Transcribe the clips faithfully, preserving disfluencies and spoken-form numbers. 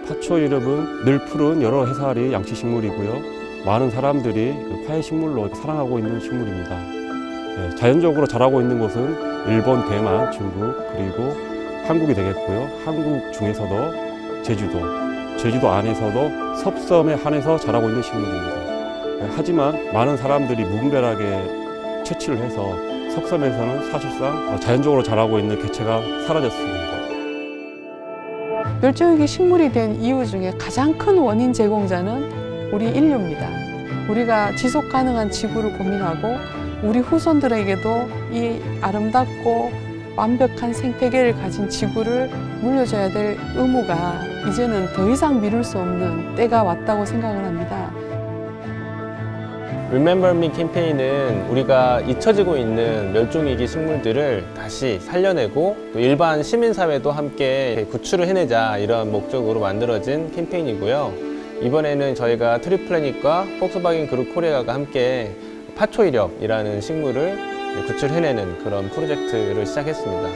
파초이럽은 늘 푸른 여러 해살이 양치식물이고요. 많은 사람들이 화해식물로 사랑하고 있는 식물입니다. 네, 자연적으로 자라고 있는 곳은 일본, 대만, 중국, 그리고 한국이 되겠고요. 한국 중에서도 제주도, 제주도 안에서도 섭섬에 한해서 자라고 있는 식물입니다. 네, 하지만 많은 사람들이 무분별하게 채취를 해서 섭섬에서는 사실상 자연적으로 자라고 있는 개체가 사라졌습니다. 멸종위기 식물이 된 이유 중에 가장 큰 원인 제공자는 우리 인류입니다. 우리가 지속 가능한 지구를 고민하고 우리 후손들에게도 이 아름답고 완벽한 생태계를 가진 지구를 물려줘야 될 의무가 이제는 더 이상 미룰 수 없는 때가 왔다고 생각을 합니다. Remember Me 캠페인은 우리가 잊혀지고 있는 멸종위기 식물들을 다시 살려내고 또 일반 시민사회도 함께 구출을 해내자 이런 목적으로 만들어진 캠페인이고요. 이번에는 저희가 트리플래닛과 폭스바겐 그룹 코리아가 함께 파초이렵이라는 식물을 구출해내는 그런 프로젝트를 시작했습니다.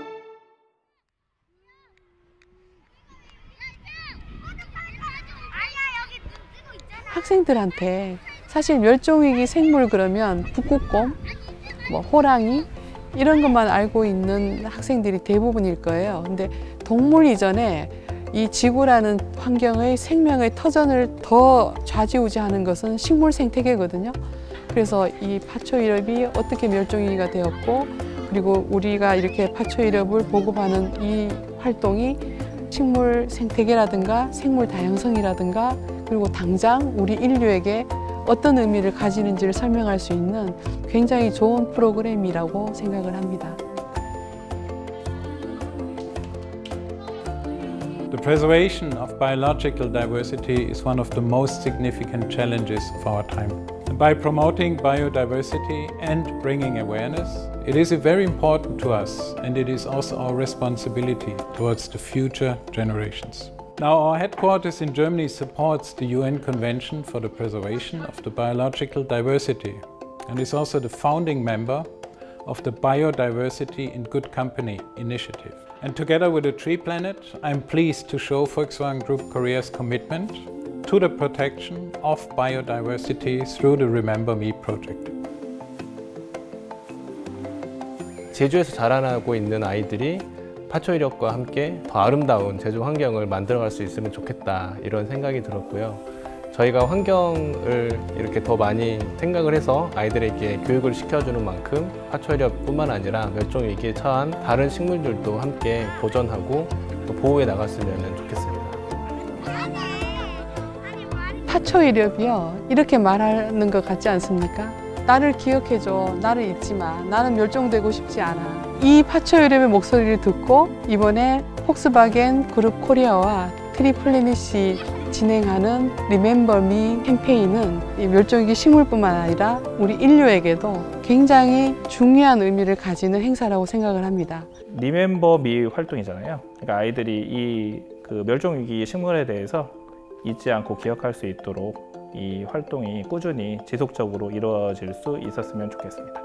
학생들한테 사실 멸종위기 생물 그러면 북극곰, 뭐 호랑이 이런 것만 알고 있는 학생들이 대부분일 거예요. 근데 동물 이전에 이 지구라는 환경의 생명의 터전을 더 좌지우지하는 것은 식물 생태계거든요. 그래서 이 파초이럽이 어떻게 멸종위기가 되었고 그리고 우리가 이렇게 파초이럽을 보급하는 이 활동이 식물 생태계라든가 생물 다양성이라든가 그리고 당장 우리 인류에게 어떤 의미를 가지는지를 설명할 수 있는 굉장히 좋은 프로그램이라고 생각을 합니다. The preservation of biological diversity is one of the most significant challenges of our time. And by promoting biodiversity and bringing awareness, it is very important to us, and it is also our responsibility towards the future generations. Now, our headquarters in Germany supports the U N Convention for the Preservation of the Biological Diversity and is also the founding member of the Biodiversity in Good Company initiative. And together with the Tree Planet, I'm pleased to show Volkswagen Group Korea's commitment to the protection of biodiversity through the Remember Me project. 제주에서 자라나고 있는 아이들이 파초이렵과 함께 더 아름다운 제주 환경을 만들어갈 수 있으면 좋겠다 이런 생각이 들었고요. 저희가 환경을 이렇게 더 많이 생각을 해서 아이들에게 교육을 시켜주는 만큼 파초이렵뿐만 아니라 멸종위기에 처한 다른 식물들도 함께 보존하고 또 보호해 나갔으면 좋겠습니다. 파초이렵이요, 이렇게 말하는 것 같지 않습니까? 나를 기억해줘, 나를 잊지 마, 나는 멸종되고 싶지 않아. 이 파초이렵의 목소리를 듣고 이번에 폭스바겐 그룹 코리아와 트리플래닛이 진행하는 Remember Me 캠페인은 이 멸종위기 식물뿐만 아니라 우리 인류에게도 굉장히 중요한 의미를 가지는 행사라고 생각을 합니다. Remember Me 활동이잖아요. 그러니까 아이들이 이 그 멸종위기 식물에 대해서 잊지 않고 기억할 수 있도록 이 활동이 꾸준히 지속적으로 이루어질 수 있었으면 좋겠습니다.